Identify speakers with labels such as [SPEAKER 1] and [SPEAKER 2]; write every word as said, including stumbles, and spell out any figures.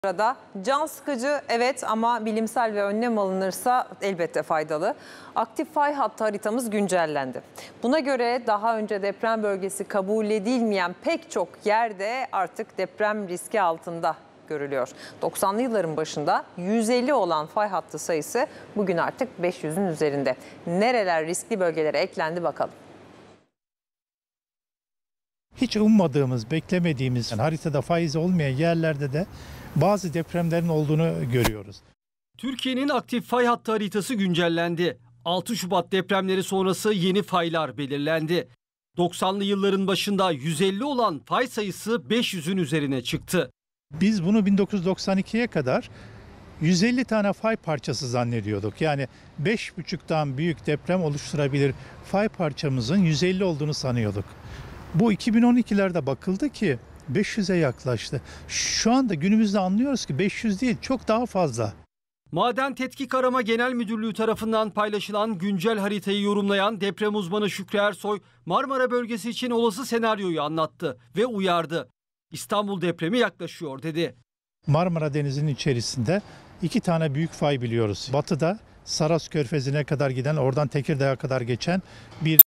[SPEAKER 1] Arada can sıkıcı evet ama bilimsel ve önlem alınırsa elbette faydalı. Aktif fay hattı haritamız güncellendi. Buna göre daha önce deprem bölgesi kabul edilmeyen pek çok yerde artık deprem riski altında görülüyor. doksanlı yılların başında yüz elli olan fay hattı sayısı bugün artık beş yüzün üzerinde. Nereler riskli bölgelere eklendi bakalım.
[SPEAKER 2] Hiç ummadığımız, beklemediğimiz, yani haritada faiz olmayan yerlerde de bazı depremlerin olduğunu görüyoruz.
[SPEAKER 3] Türkiye'nin aktif fay hattı haritası güncellendi. altı Şubat depremleri sonrası yeni faylar belirlendi. doksanlı yılların başında yüz elli olan fay sayısı beş yüzün üzerine çıktı.
[SPEAKER 2] Biz bunu bin dokuz yüz doksan ikiye kadar yüz elli tane fay parçası zannediyorduk. Yani beş buçuktan büyük deprem oluşturabilir fay parçamızın yüz elli olduğunu sanıyorduk. Bu iki bin on ikilerde bakıldı ki beş yüze yaklaştı. Şu anda günümüzde anlıyoruz ki beş yüz değil, çok daha fazla.
[SPEAKER 3] Maden Tetkik Arama Genel Müdürlüğü tarafından paylaşılan güncel haritayı yorumlayan deprem uzmanı Şükrü Ersoy, Marmara bölgesi için olası senaryoyu anlattı ve uyardı. İstanbul depremi yaklaşıyor dedi.
[SPEAKER 2] Marmara Denizi'nin içerisinde iki tane büyük fay biliyoruz. Batıda Saras Körfezi'ne kadar giden, oradan Tekirdağ'a kadar geçen bir